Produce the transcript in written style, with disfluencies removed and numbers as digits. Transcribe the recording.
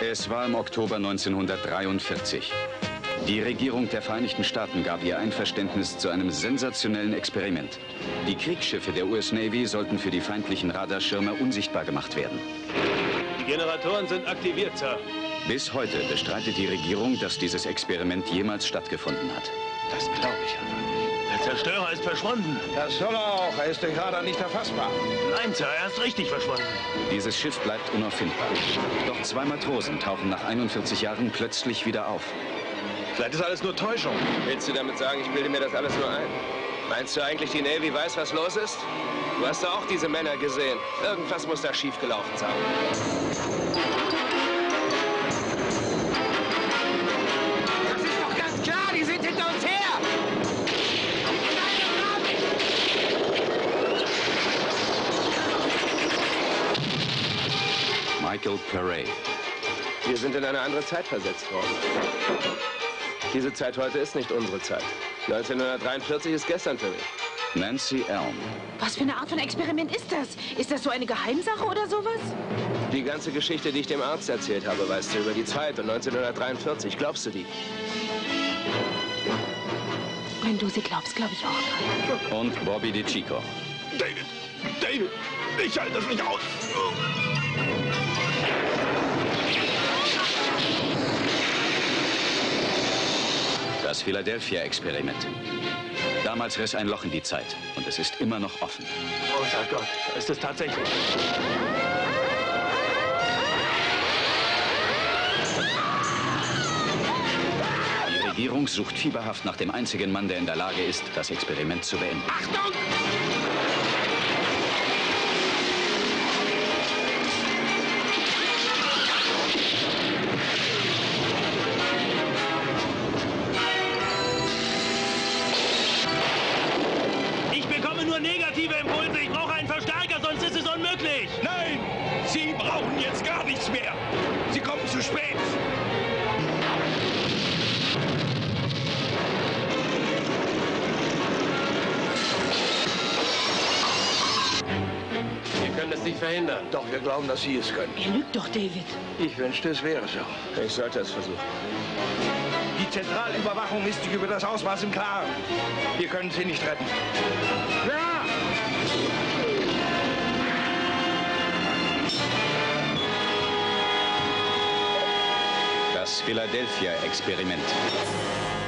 Es war im Oktober 1943. Die Regierung der Vereinigten Staaten gab ihr Einverständnis zu einem sensationellen Experiment. Die Kriegsschiffe der US Navy sollten für die feindlichen Radarschirme unsichtbar gemacht werden. Die Generatoren sind aktiviert, Sir. Bis heute bestreitet die Regierung, dass dieses Experiment jemals stattgefunden hat. Das glaube ich einfach nicht. Der Zerstörer ist verschwunden. Das soll er auch. Er ist durch Radar nicht erfassbar. Nein, Sir, er ist richtig verschwunden. Dieses Schiff bleibt unauffindbar. Doch 2 Matrosen tauchen nach 41 Jahren plötzlich wieder auf. Vielleicht ist alles nur Täuschung. Willst du damit sagen, ich bilde mir das alles nur ein? Meinst du eigentlich, die Navy weiß, was los ist? Du hast doch auch diese Männer gesehen. Irgendwas muss da schiefgelaufen sein. Das ist doch ganz klar, die sind hinter uns her! Michael Paré. Wir sind in eine andere Zeit versetzt worden. Diese Zeit heute ist nicht unsere Zeit. 1943 ist gestern für mich. Nancy Elm. Was für eine Art von Experiment ist das? Ist das so eine Geheimsache oder sowas? Die ganze Geschichte, die ich dem Arzt erzählt habe, weißt du, über die Zeit und 1943. Glaubst du die? Wenn du sie glaubst, glaube ich auch dran. Und Bobby DeCicco. David, ich halte das nicht aus. Das Philadelphia-Experiment. Damals riss ein Loch in die Zeit und es ist immer noch offen. Oh, sag Gott, ist es tatsächlich. Die Regierung sucht fieberhaft nach dem einzigen Mann, der in der Lage ist, das Experiment zu beenden. Achtung! Ich bekomme nur negative Impulse. Ich brauche einen Verstärker, sonst ist es unmöglich. Nein, Sie brauchen jetzt gar nichts mehr. Sie kommen zu spät. Wir können es nicht verhindern. Doch, wir glauben, dass Sie es können. Er lügt doch, David. Ich wünschte, es wäre so. Ich sollte es versuchen. Die Zentralüberwachung ist sich über das Ausmaß im Klaren. Wir können Sie nicht retten. Ja! Das Philadelphia-Experiment.